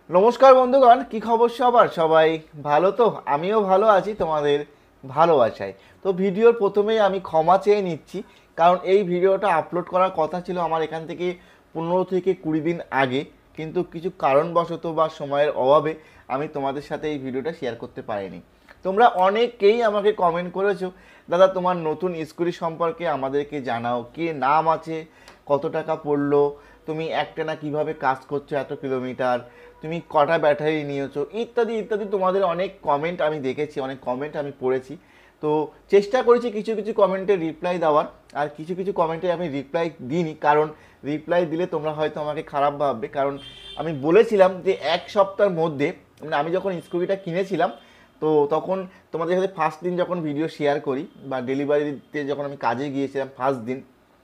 নমস্কার বন্ধুগণ, কি খবর সবার? সবাই ভালো তো? আমিও ভালো আছি তোমাদের ভালোবাসায়। তো ভিডিওর প্রথমেই আমি ক্ষমা চেয়ে নিচ্ছি, কারণ এই ভিডিওটা আপলোড করার কথা ছিল আমার এখান থেকে 15 থেকে 20 দিন আগে, কিন্তু কিছু কারণবশত বা সময়ের অভাবে আমি তোমাদের সাথে এই ভিডিওটা শেয়ার করতে পারিনি। তোমরা অনেকেই আমাকে কমেন্ট করেছো, দাদা তোমার নতুন স্কুটি সম্পর্কে আমাদেরকে জানাও, কি নাম আছে, কত টাকা পড়লো, তুমি একটানা কিভাবে কাজ করছো এত কিলোমিটার, তুমি কটা ব্যাটারি নিয়েছো, ইত্যাদি ইত্যাদি। তোমাদের অনেক কমেন্ট আমি দেখেছি, অনেক কমেন্ট আমি পড়েছি। তো চেষ্টা করেছি কিছু কিছু কমেন্টে রিপ্লাই দেওয়ার, আর কিছু কিছু কমেন্টে আমি রিপ্লাই দিইনি, কারণ রিপ্লাই দিলে তোমরা হয়তো আমাকে খারাপ ভাববে। কারণ আমি বলেছিলাম যে 1 সপ্তাহের মধ্যে, মানে আমি যখন স্কুটিটা কিনেছিলাম, তো তখন তোমাদের সাথে ফার্স্ট দিন যখন ভিডিও শেয়ার করি বা ডেলিভারিতে যখন আমি কাজে গিয়েছিলাম ফার্স্ট দিন,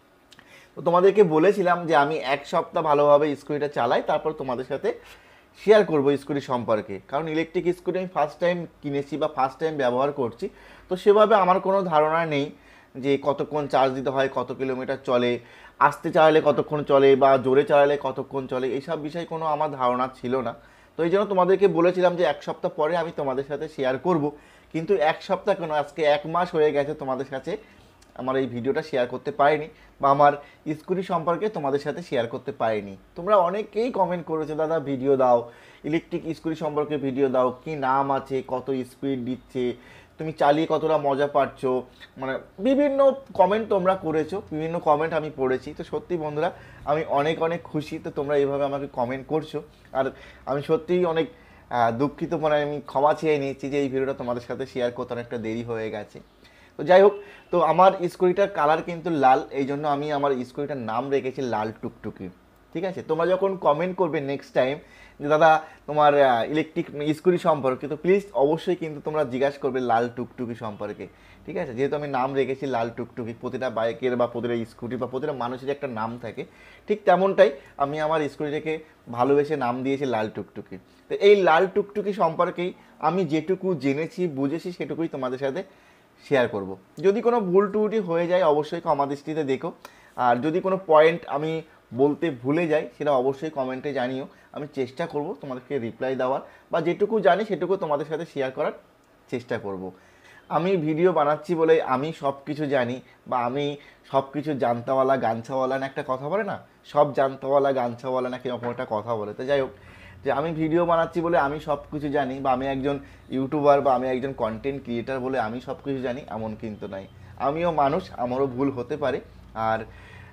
তো তোমাদেরকে বলেছিলাম যে আমি 1 সপ্তাহ ভালোভাবে স্কুটিটা চালাই, তারপর তোমাদের সাথে শেয়ার করবো স্কুটি সম্পর্কে। কারণ ইলেকট্রিক স্কুটি আমি ফার্স্ট টাইম কিনেছি বা ফার্স্ট টাইম ব্যবহার করছি, তো সেভাবে আমার কোনো ধারণা নেই যে কতক্ষণ চার্জ দিতে হয়, কত কিলোমিটার চলে, আস্তে চালালে কতক্ষণ চলে বা জোরে চালালে কতক্ষণ চলে, এইসব বিষয়ে কোনো আমার ধারণা ছিল না। তো এই জন্য তোমাদেরকে বলেছিলাম যে 1 সপ্তাহ পরে আমি তোমাদের সাথে শেয়ার করব। কিন্তু 1 সপ্তাহ কেন, আজকে 1 মাস হয়ে গেছে তোমাদের কাছে আমার এই ভিডিওটা শেয়ার করতে পারিনি, বা আমার স্কুটি সম্পর্কে তোমাদের সাথে শেয়ার করতে পারিনি। তোমরা অনেকেই কমেন্ট করেছো, দাদা ভিডিও দাও, ইলেকট্রিক স্কুটি সম্পর্কে ভিডিও দাও, কি নাম আছে, কত স্পিড দিচ্ছে, তুমি চালিয়ে কতটা মজা পাচ্ছ, মানে বিভিন্ন কমেন্ট তোমরা করেছো, বিভিন্ন কমেন্ট আমি পড়েছি। তো সত্যি বন্ধুরা, আমি অনেক অনেক খুশি তো তোমরা এইভাবে আমাকে কমেন্ট করছো। আর আমি সত্যিই অনেক দুঃখিত, মানে আমি ক্ষমা চেয়ে নিচ্ছি যে এই ভিডিওটা তোমাদের সাথে শেয়ার করতে অনেকটা দেরি হয়ে গেছে। তো যাই হোক, তো আমার স্কুটিটার কালার কিন্তু লাল, এই জন্য আমি আমার স্কুটিটার নাম রেখেছি লাল টুকটুকি। ঠিক আছে, তোমরা যখন কমেন্ট করবে নেক্সট টাইম যে দাদা তোমার ইলেকট্রিক স্কুটি সম্পর্কে, তো প্লিজ অবশ্যই কিন্তু তোমরা জিজ্ঞাসা করবে লাল টুকটুকি সম্পর্কে। ঠিক আছে, যেহেতু আমি নাম রেখেছি লাল টুকটুকি, প্রতিটা বাইকের বা প্রতিটা স্কুটি বা প্রতিটা মানুষের একটা নাম থাকে, ঠিক তেমনটাই আমি আমার স্কুটিটাকে ভালোবেসে নাম দিয়েছি লাল টুকটুকি। তো এই লাল টুকটুকি সম্পর্কেই আমি যেটুকু জেনেছি বুঝেছি সেটুকুই তোমাদের সাথে শেয়ার করব। যদি কোনো ভুল ত্রুটি হয়ে যায় অবশ্যই ক্ষমা দৃষ্টিতে দেখো, আর যদি কোনো পয়েন্ট আমি বলতে ভুলে যাই সেটা অবশ্যই কমেন্টে জানিও। আমি চেষ্টা করব তোমাদেরকে রিপ্লাই দেওয়ার, বা যেটুকু জানি সেটুকু তোমাদের সাথে শেয়ার করার চেষ্টা করব। আমি ভিডিও বানাচ্ছি বলে আমি সব কিছু জানি, বা আমি সব কিছু জানতাওয়ালা গামছাওয়ালা না, একটা কথা বলে না, সব জানতাওয়ালা গামছাওয়ালা না, কিরকম একটা কথা বলে। তো যাই হোক, যে আমি ভিডিও বানাচ্ছি বলে আমি সব কিছু জানি, বা আমি একজন ইউটিউবার বা আমি একজন কন্টেন্ট ক্রিয়েটার বলে আমি সব কিছু জানি, এমন কিন্তু নাই। আমিও মানুষ, আমারও ভুল হতে পারে। আর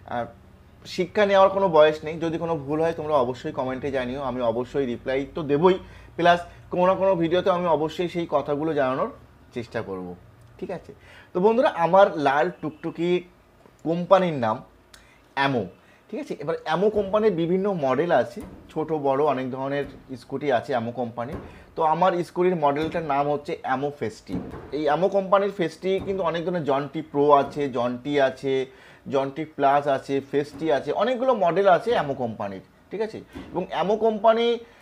শিক্ষা নেওয়ার কোনো বয়স নেই, যদি কোনো ভুল হয় তোমরা অবশ্যই কমেন্টে জানিও, আমি অবশ্যই রিপ্লাই তো দেবই, প্লাস কোনো না কোনো ভিডিওতে আমি অবশ্যই সেই কথাগুলো জানানোর চেষ্টা করব। ঠিক আছে, তো বন্ধুরা, আমার লাল টুকটুকি কোম্পানির নাম অ্যামো। ঠিক আছে, এবার অ্যামো কোম্পানির বিভিন্ন মডেল আছে, ছোট বড় অনেক ধরনের স্কুটি আছে অ্যামো কোম্পানির। তো আমার স্কুটির মডেলটার নাম হচ্ছে অ্যামো ফেস্টি। এই অ্যামো কোম্পানির ফেস্টি কিন্তু অনেক ধরনের, জন্টি প্রো আছে, জন্টি আছে, জন্টি প্লাস আছে, ফেস্টি আছে, অনেকগুলো মডেল আছে অ্যামো কোম্পানির। ঠিক আছে, এবং অ্যামো কোম্পানি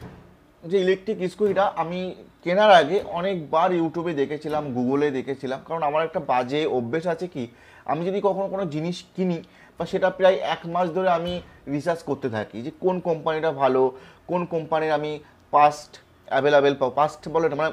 যে ইলেকট্রিক স্কুটিটা আমি কেনার আগে অনেকবার ইউটিউবে দেখেছিলাম, গুগলে দেখেছিলাম, কারণ আমার একটা বাজে অভ্যেস আছে কি, আমি যদি কখনো কোনো জিনিস কিনি বা সেটা প্রায় 1 মাস ধরে আমি রিসার্চ করতে থাকি যে কোন কোম্পানিটা ভালো, কোন কোম্পানির আমি পাস্ট অ্যাভেলেবেল পাবো, পাস্ট বলে না, মানে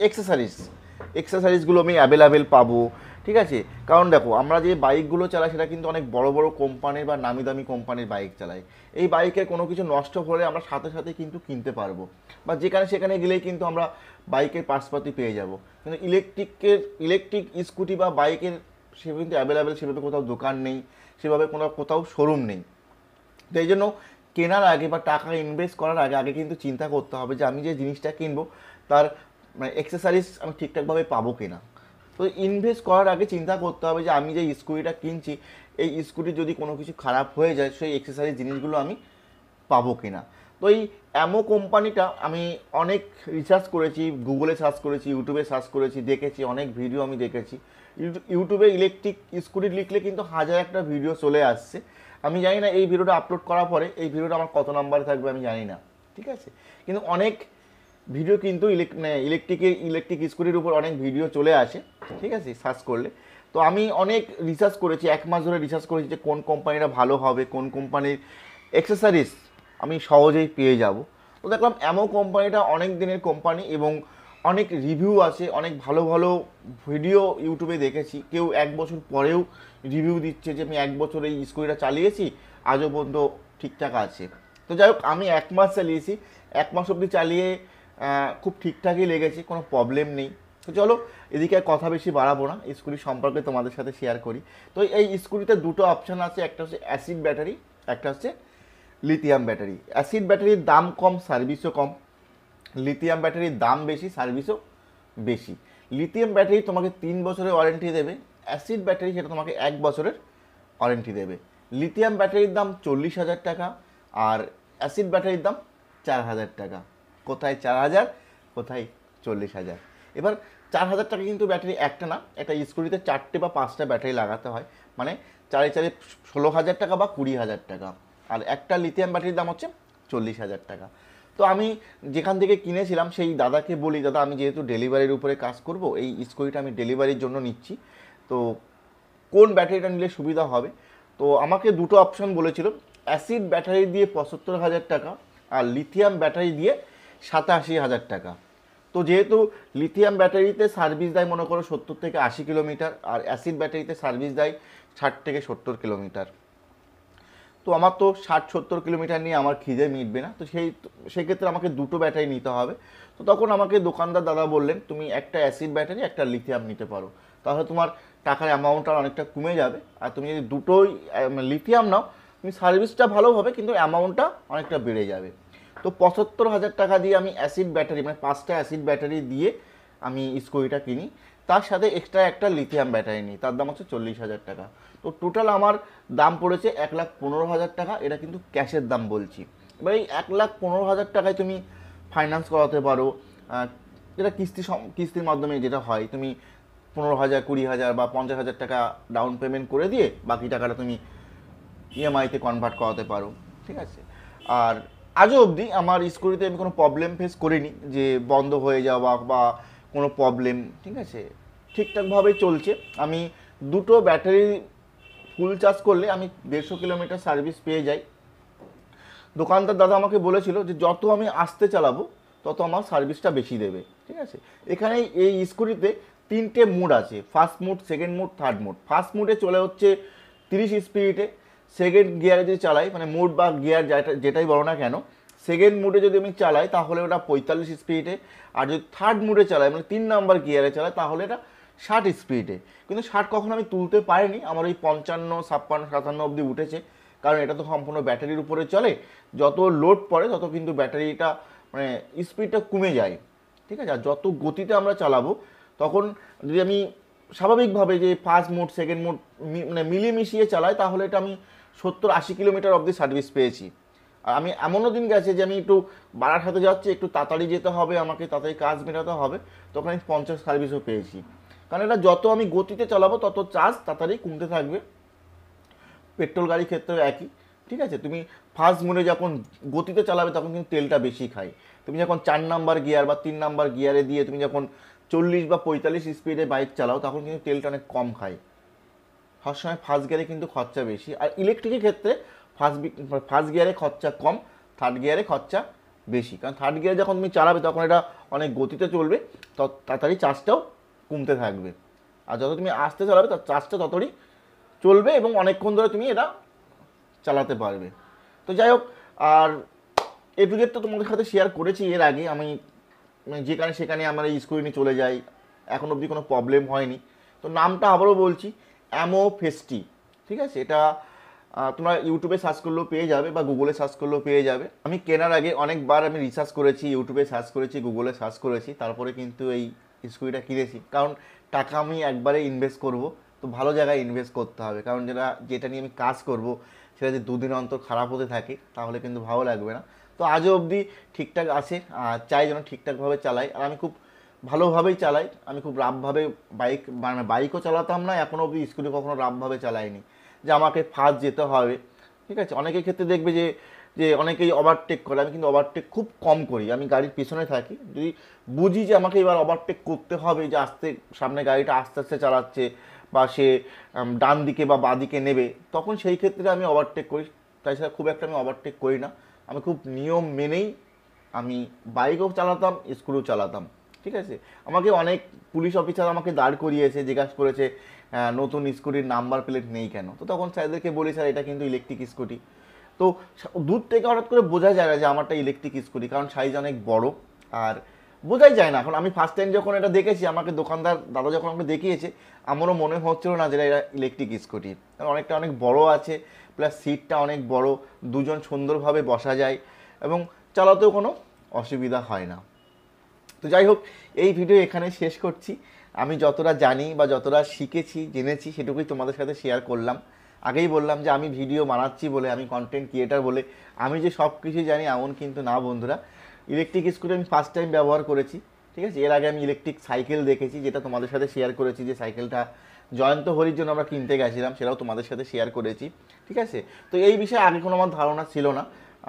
এক্সেসারিজগুলো আমি অ্যাভেলেবেল পাবো। ঠিক আছে, কারণ দেখো আমরা যে বাইকগুলো চালাই সেটা কিন্তু অনেক বড় বড় কোম্পানির বা নামি দামি কোম্পানির বাইক চালাই। এই বাইকের কোনো কিছু নষ্ট হলে আমরা সাথে সাথে কিন্তু কিনতে পারবো, বা যেখানে সেখানে গেলেই কিন্তু আমরা বাইকের পার্টসপাতি পেয়ে যাব। কিন্তু ইলেকট্রিক স্কুটি বা বাইকের সেভাবে কিন্তু অ্যাভেলেবেল সেভাবে কোথাও দোকান নেই, সেভাবে কোথাও শোরুম নেই। তো এই জন্য কেনার আগে বা টাকা ইনভেস্ট করার আগে আগে কিন্তু চিন্তা করতে হবে যে আমি যে জিনিসটা কিনবো তার মানে এক্সেসারিজ আমি ঠিকঠাকভাবে পাবো কিনা। তো ইনভেস্ট করার আগে চিন্তা করতে হবে যে আমি যে স্কুটিটা কিনছি, এই স্কুটি যদি কোনো কিছু খারাপ হয়ে যায় সেই এক্সেসারিজ জিনিসগুলো আমি পাবো কিনা। তো এই অ্যামো কোম্পানিটা আমি অনেক রিসার্চ করেছি, গুগলে সার্চ করেছি, ইউটিউবে সার্চ করেছি, দেখেছি, অনেক ভিডিও আমি দেখেছি। ইউটিউবে ইলেকট্রিক স্কুটি লিখলে কিন্তু হাজার একটা ভিডিও চলে আসছে। আমি জানি না এই ভিডিওটা আপলোড করার পরে এই ভিডিওটা আমার কত নাম্বারে থাকবে আমি জানি না। ঠিক আছে, কিন্তু অনেক ভিডিও কিন্তু ইলেকট্রিক স্কুটির উপর অনেক ভিডিও চলে আসে। ঠিক আছে, সার্চ করলে। তো আমি অনেক রিসার্চ করেছি, 1 মাস ধরে রিসার্চ করেছি যে কোন কোম্পানিটা ভালো হবে, কোন কোম্পানির এক্সেসারিজ আমি সহজেই পেয়ে যাব। তো দেখলাম অ্যামো কোম্পানিটা অনেক দিনের কোম্পানি এবং অনেক রিভিউ আছে, অনেক ভালো ভালো ভিডিও ইউটিউবে দেখেছি, কেউ 1 বছর পরেও রিভিউ দিচ্ছে যে আমি 1 বছর এই স্কুটিটা চালিয়েছি আজও পর্যন্ত ঠিকঠাক আছে। তো যাই হোক, আমি 1 মাস চালিয়েছি, 1 মাস অবধি চালিয়ে খুব ঠিকঠাকই লেগেছে, কোনো প্রবলেম নেই। তো চলো এদিকে আর কথা বেশি বাড়াবো না, স্কুটি সম্পর্কে তোমাদের সাথে শেয়ার করি। তো এই স্কুটিতে দুটো অপশান আছে, একটা হচ্ছে অ্যাসিড ব্যাটারি, একটা হচ্ছে লিথিয়াম ব্যাটারি। অ্যাসিড ব্যাটারির দাম কম, সার্ভিসও কম। লিথিয়াম ব্যাটারির দাম বেশি, সার্ভিসও বেশি। লিথিয়াম ব্যাটারি তোমাকে 3 বছরের ওয়ারেন্টি দেবে, অ্যাসিড ব্যাটারি সেটা তোমাকে 1 বছরের ওয়ারেন্টি দেবে। লিথিয়াম ব্যাটারির দাম 40,000 টাকা আর অ্যাসিড ব্যাটারির দাম 4,000 টাকা। কোথায় 4,000, কোথায় 40,000। এবার 4,000 টাকা কিন্তু ব্যাটারি একটা না, একটা স্কুটিতে 4টে বা 5টা ব্যাটারি লাগাতে হয়, মানে 4 4 16,000 টাকা বা 20,000 টাকা। আর একটা লিথিয়াম ব্যাটারির দাম হচ্ছে 40,000 টাকা। তো আমি যেখান থেকে কিনেছিলাম সেই দাদাকে বলি, দাদা আমি যেহেতু ডেলিভারির উপরে কাজ করব, এই স্কুটিটা আমি ডেলিভারির জন্য নিচ্ছি, তো কোন ব্যাটারিটা নিলে সুবিধা হবে। তো আমাকে দুটো অপশন বলেছিল, অ্যাসিড ব্যাটারি দিয়ে 75,000 টাকা আর লিথিয়াম ব্যাটারি দিয়ে 87,000 টাকা। তো যেহেতু লিথিয়াম ব্যাটারিতে সার্ভিস দেয় মনে করো 70 থেকে 80 কিলোমিটার আর অ্যাসিড ব্যাটারিতে সার্ভিস দেয় 60 থেকে 70 কিলোমিটার, তো আমার তো 60-70 কিলোমিটার নিয়ে আমার খিদে মিটবে না, তো সেক্ষেত্রে আমাকে দুটো ব্যাটারি নিতে হবে। তো তখন আমাকে দোকানদার দাদা বললেন তুমি একটা অ্যাসিড ব্যাটারি একটা লিথিয়াম নিতে পারো, তাহলে তোমার টাকার অ্যামাউন্টটা অনেকটা কমে যাবে। আর তুমি যদি দুটোই লিথিয়াম নাও, তুমি সার্ভিসটা ভালো হবে কিন্তু অ্যামাউন্টটা অনেকটা বেড়ে যাবে। তো 75,000 টাকা দিয়ে আমি অ্যাসিড ব্যাটারি মানে 5টা অ্যাসিড ব্যাটারি দিয়ে আমি স্কুটিটা কিনি, তার সাথে এক্সট্রা একটা লিথিয়াম ব্যাটারি নিই, তার দাম হচ্ছে 40,000 টাকা। তো টোটাল আমার দাম পড়েছে 1,15,000 টাকা, এটা কিন্তু ক্যাশের দাম বলছি। এবার এই 1,15,000 টাকায় তুমি ফাইন্যান্স করাতে পারো, যেটা কিস্তির মাধ্যমে যেটা হয়, তুমি 15,000, 20,000 বা 50,000 টাকা ডাউন পেমেন্ট করে দিয়ে বাকি টাকাটা তুমি ইএমআইতে কনভার্ট করাতে পারো, ঠিক আছে। আর আজও অবধি আমার স্কুটিতে আমি কোনো প্রবলেম ফেস করিনি যে বন্ধ হয়ে যাওয়া বা কোনো প্রবলেম, ঠিক আছে, ঠিকঠাকভাবে চলছে। আমি দুটো ব্যাটারি ফুল চার্জ করলে আমি 150 কিলোমিটার সার্ভিস পেয়ে যাই। দোকানদার দাদা আমাকে বলেছিল যে যত আমি আস্তে চালাবো তত আমার সার্ভিসটা বেশি দেবে, ঠিক আছে। এখানে এই স্কুটিতে 3টে মুড আছে, first mode, second mode, third mode. First মুডে চলে হচ্ছে 30 স্পিডে, সেকেন্ড গিয়ারে যদি চালাই মানে মুড বা গিয়ার যেটাই বলো না কেন, সেকেন্ড মুডে যদি আমি চালাই তাহলে ওটা 45 স্পিডে, আর যদি থার্ড মুডে চালাই মানে 3 নাম্বার গিয়ারে চালাই তাহলে এটা 60 স্পিডে। কিন্তু 60 কখনো আমি তুলতে পারিনি, আমার ওই 55, 56, 57 অবধি উঠেছে, কারণ এটা তো সম্পূর্ণ ব্যাটারির উপরে চলে, যত লোড পড়ে তত কিন্তু ব্যাটারিটা মানে স্পিডটা কমে যায়, ঠিক আছে। আর যত গতিতে আমরা চালাবো তখন যদি আমি স্বাভাবিকভাবে যে ফার্স্ট মোড সেকেন্ড মোড মানে মিলিয়ে মিশিয়ে চালাই তাহলে এটা আমি 70-80 কিলোমিটার অবধি সার্ভিস পেয়েছি। আর আমি এমনও দিন গেছে যে আমি একটু বারাসাতে যাচ্ছি, একটু তাড়াতাড়ি যেতে হবে, আমাকে তাড়াতাড়ি কাজ মেটাতে হবে, তখন আমি 50 সার্ভিসও পেয়েছি। কারণ এটা যত আমি গতিতে চালাবো তত চার্জ তাড়াতাড়ি কমতে থাকবে। পেট্রোল গাড়ির ক্ষেত্রেও একই, ঠিক আছে। তুমি ফার্স্ট মোডে যখন গতিতে চালাবে তখন কিন্তু তেলটা বেশি খায়, তুমি যখন 4 নাম্বার গিয়ার বা 3 নাম্বার গিয়ারে দিয়ে তুমি যখন 40 বা 45 স্পিডে বাইক চালাও তখন কিন্তু তেলটা অনেক কম খায়। সবসময় ফার্স্ট গিয়ারে কিন্তু খরচা বেশি, আর ইলেকট্রিকের ক্ষেত্রে ফার্স্ট গিয়ারে খরচা কম, থার্ড গিয়ারে খরচা বেশি, কারণ থার্ড গিয়ারে যখন তুমি চালাবে তখন এটা অনেক গতিতে চলবে, তাড়াতাড়ি চার্জটাও কমতে থাকবে। আর যত তুমি আস্তে চালাবে তার চার্জটা ততই চলবে এবং অনেকক্ষণ ধরে তুমি এটা চালাতে পারবে। তো যাই হোক, আর এ টু জেড তো তোমাদের সাথে শেয়ার করেছি এর আগে, আমি যেখানে সেখানে আমার এই স্কুটি নিয়ে চলে যাই, এখন অবধি কোনো প্রবলেম হয়নি। তো নামটা আবারও বলছি, অ্যামো ফেস্টি, ঠিক আছে। এটা তোমরা ইউটিউবে সার্চ করলেও পেয়ে যাবে বা গুগলে সার্চ করলেও পেয়ে যাবে। আমি কেনার আগে অনেকবার আমি রিসার্চ করেছি, ইউটিউবে সার্চ করেছি, গুগলে সার্চ করেছি, তারপরে কিন্তু এই স্কুটিটা কিনেছি। কারণ টাকা আমি একবারে ইনভেস্ট করব, তো ভালো জায়গায় ইনভেস্ট করতে হবে, কারণ যেটা নিয়ে আমি কাজ করব সেটা যদি 2 দিন অন্তর খারাপ হতে থাকে তাহলে কিন্তু ভালো লাগবে না। তো আজও অবধি ঠিকঠাক আছে, চাই যেন ঠিকঠাকভাবে চালাই, আর আমি খুব ভালোভাবেই চালাই। আমি খুব রাফভাবে মানে বাইকও চালাতাম না, এখনও অবধি স্কুটি কখনো রাফভাবে চালাইনি যে আমাকে ফার্স্ট যেতে হবে, ঠিক আছে। অনেকের ক্ষেত্রে দেখবে যে যে অনেকেই ওভারটেক করে, আমি কিন্তু ওভারটেক খুব কম করি, আমি গাড়ির পিছনে থাকি। যদি বুঝি যে আমাকে এবার ওভারটেক করতে হবে, যে আস্তে সামনে গাড়িটা আস্তে আস্তে চালাচ্ছে বা সে ডান দিকে বা বাঁ দিকে নেবে, তখন সেই ক্ষেত্রে আমি ওভারটেক করি, তাছাড়া খুব একটা আমি ওভারটেক করি না। আমি খুব নিয়ম মেনেই আমি বাইকও চালাতাম, স্কুলও চালাতাম, ঠিক আছে। আমাকে অনেক পুলিশ অফিসার আমাকে দাঁড় করিয়েছে, জিজ্ঞাসা করেছে নতুন স্কুটির নাম্বার প্লেট নেই কেন। তো তখন স্যারদেরকে বলি, স্যার এটা কিন্তু ইলেকট্রিক স্কুটি। তো দূর থেকে হঠাৎ করে বোঝা যায় না যে আমারটা ইলেকট্রিক স্কুটি, কারণ সাইজ অনেক বড় আর বোঝাই যায় না। এখন আমি ফার্স্ট টাইম যখন এটা দেখেছি, আমাকে দোকানদার দাদা যখন আমাকে দেখিয়েছে, আমারও মনে হচ্ছিল না যে এটা ইলেকট্রিক স্কুটি, কারণ অনেকটা অনেক বড় আছে, প্লাস সিটটা অনেক বড়, দুজন সুন্দরভাবে বসা যায় এবং চালাতেও কোনো অসুবিধা হয় না। তো যাই হোক, এই ভিডিও এখানে শেষ করছি। আমি যতটা জানি বা যতটা শিখেছি জেনেছি সেটুকুই তোমাদের সাথে শেয়ার করলাম। আগেই বললাম যে আমি ভিডিও বানাচ্ছি বলে, আমি কন্টেন্ট ক্রিয়েটার বলে আমি যে সব কিছু জানি এমন কিন্তু না বন্ধুরা। ইলেকট্রিক স্কুটি আমি ফার্স্ট টাইম ব্যবহার করেছি, ঠিক আছে। এর আগে আমি ইলেকট্রিক সাইকেল দেখেছি, যেটা তোমাদের সাথে শেয়ার করেছি, যে সাইকেলটা জয়ন্ত হরির জন্য আমরা কিনতে গেছিলাম, সেটাও তোমাদের সাথে শেয়ার করেছি, ঠিক আছে। তো এই বিষয়ে আগে কোনো আমার ধারণা ছিল না।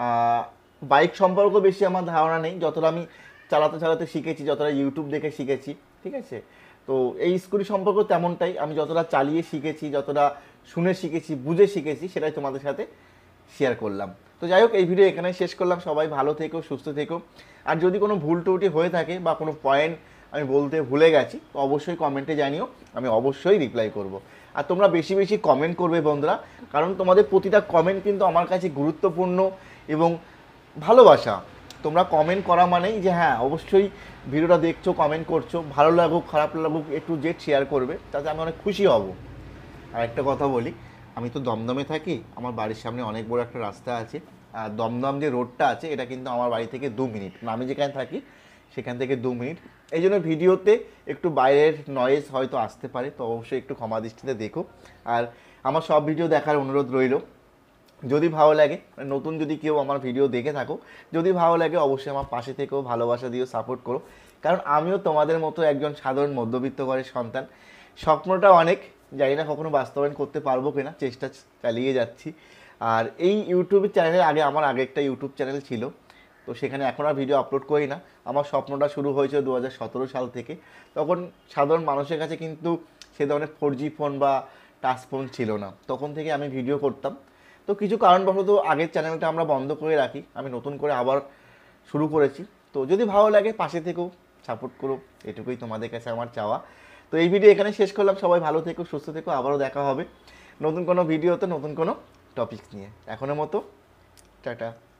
বাইক সম্পর্কে বেশি আমার ধারণা নেই, যতটা আমি চালাতে চালাতে শিখেছি, যতটা ইউটিউব দেখে শিখেছি, ঠিক আছে। তো এই স্কুটি সম্পর্কে তেমনটাই, আমি যতটা চালিয়ে শিখেছি, যতটা শুনে শিখেছি, বুঝে শিখেছি, সেটাই তোমাদের সাথে শেয়ার করলাম। তো যাই হোক, এই ভিডিও এখানে শেষ করলাম। সবাই ভালো থেকো, সুস্থ থেকো। আর যদি কোনো ভুল ত্রুটি হয়ে থাকে বা কোনো পয়েন্ট আমি বলতে ভুলে গেছি, তো অবশ্যই কমেন্টে জানিও, আমি অবশ্যই রিপ্লাই করব। আর তোমরা বেশি বেশি কমেন্ট করবে বন্ধুরা, কারণ তোমাদের প্রতিটা কমেন্ট কিন্তু আমার কাছে গুরুত্বপূর্ণ এবং ভালোবাসা। তোমরা কমেন্ট করা মানেই যে হ্যাঁ অবশ্যই ভিডিওটা দেখছো, কমেন্ট করছো, ভালো লাগুক খারাপ লাগুক একটু জেড শেয়ার করবে, তাতে আমি অনেক খুশি হব। আর একটা কথা বলি, আমি তো দমদমে থাকি, আমার বাড়ির সামনে অনেক বড় একটা রাস্তা আছে। আর দমদম যে রোডটা আছে, এটা কিন্তু আমার বাড়ি থেকে 2 মিনিট, আমি যেখানে থাকি সেখান থেকে 2 মিনিট। এই জন্য ভিডিওতে একটু বাইরের নয়েজ হয়তো আসতে পারে, তো অবশ্যই একটু ক্ষমা দৃষ্টিতে দেখো। আর আমার সব ভিডিও দেখার অনুরোধ রইল। যদি ভালো লাগে, নতুন যদি কেউ আমার ভিডিও দেখে থাকো, যদি ভালো লাগে অবশ্যই আমার পাশে থেকেও ভালোবাসা দিও, সাপোর্ট করো। কারণ আমিও তোমাদের মতো একজন সাধারণ মধ্যবিত্ত ঘরের সন্তান। স্বপ্নটা অনেক, জানি না কখনো বাস্তবায়ন করতে পারবো কিনা, চেষ্টা চালিয়ে যাচ্ছি। আর এই ইউটিউবের চ্যানেলের আগে আমার আগে একটা ইউটিউব চ্যানেল ছিল, তো সেখানে এখন আর ভিডিও আপলোড করি না। আমার স্বপ্নটা শুরু হয়েছে 2017 সাল থেকে। তখন সাধারণ মানুষের কাছে কিন্তু সে ধরনের 4G ফোন বা টাচ ফোন ছিল না, তখন থেকে আমি ভিডিও করতাম। তো কিছু কারণবশত আগের চ্যানেলটা আমরা বন্ধ করে রাখি, আমি নতুন করে আবার শুরু করেছি। তো যদি ভালো লাগে পাশে থেকেও সাপোর্ট করো, এটুকুই তোমাদের কাছে আমার চাওয়া। তো এই ভিডিও এখানে শেষ করলাম। সবাই ভালো থেকো, সুস্থ থেকো, আবারও দেখা হবে নতুন কোনো ভিডিওতে, নতুন কোনো টপিকস নিয়ে। এখনের মতো টাটা।